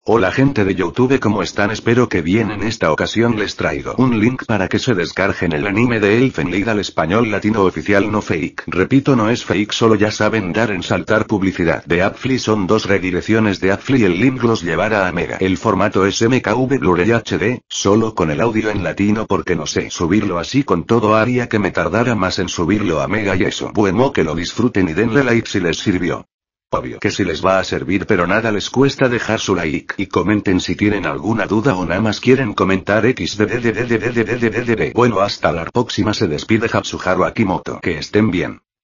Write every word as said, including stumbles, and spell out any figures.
Hola gente de YouTube, ¿cómo están? Espero que bien. En esta ocasión les traigo un link para que se descarguen el anime de Elfen Lied al español latino oficial, no fake. Repito, no es fake, solo ya saben dar en saltar publicidad. De Appfly son dos redirecciones de Appfly, el link los llevará a Mega. El formato es M K V Blu-ray H D, solo con el audio en latino porque no sé subirlo así con todo, haría que me tardara más en subirlo a Mega y eso. Bueno, que lo disfruten y denle like si les sirvió. Obvio que sí les va a servir, pero nada les cuesta dejar su like y comenten si tienen alguna duda o nada más quieren comentar. xdddddddddddd. Bueno, hasta la próxima, se despide Hatsuharu Akimoto. Que estén bien.